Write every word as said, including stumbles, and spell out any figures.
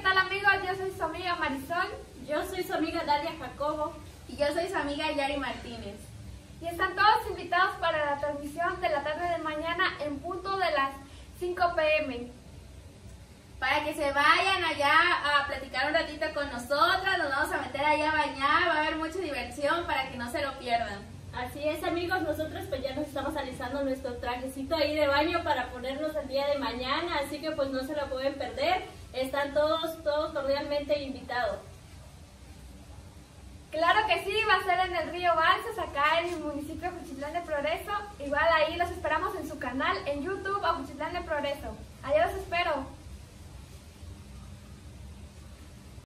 tal amigos? Yo soy su amiga Marisol. Yo soy su amiga Dalia Jacobo. Y yo soy su amiga Yari Martínez. Y están todos invitados para la transmisión de la tarde de mañana en punto de las cinco pe eme. Para que se vayan allá a platicar un ratito con nosotras, nos vamos a meter allá a bañar, va a haber mucha diversión para que no se lo pierdan. Así es, amigos, nosotros pues ya nos estamos alisando nuestro trajecito ahí de baño para ponernos el día de mañana, así que pues no se lo pueden perder, están todos, todos cordialmente invitados. Claro que sí, va a ser en el río Balsas, acá en el municipio de Juchitlán de Progreso. Igual ahí los esperamos en su canal, en YouTube, a Juchitlán de Progreso. Allá los espero.